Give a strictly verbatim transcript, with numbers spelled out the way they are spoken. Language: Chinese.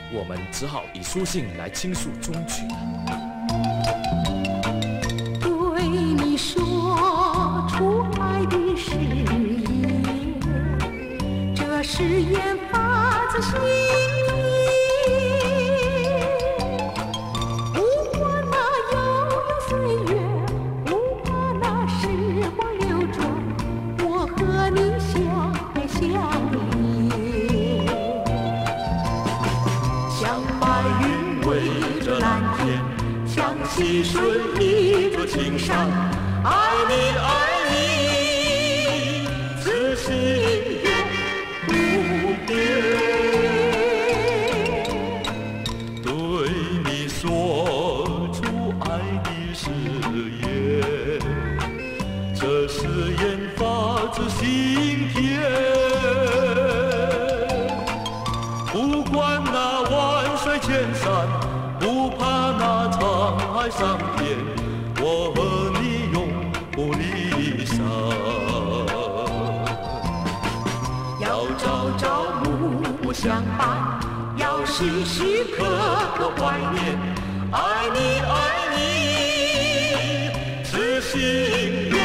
我们只好以书信来倾诉衷曲了。 对你说出爱的誓言，这誓言发自心底。不管那悠悠岁月，不怕那时光流转，我和你相爱相依。像白云围着蓝天，像溪水依着青山，爱你爱你，此心永不变。 对你说出爱的誓言，这誓言发自心田。不管那万水千山，不怕那沧海桑田，我和你永不离散。 要朝朝暮暮相伴，要时时刻刻怀念，爱你爱你，此心永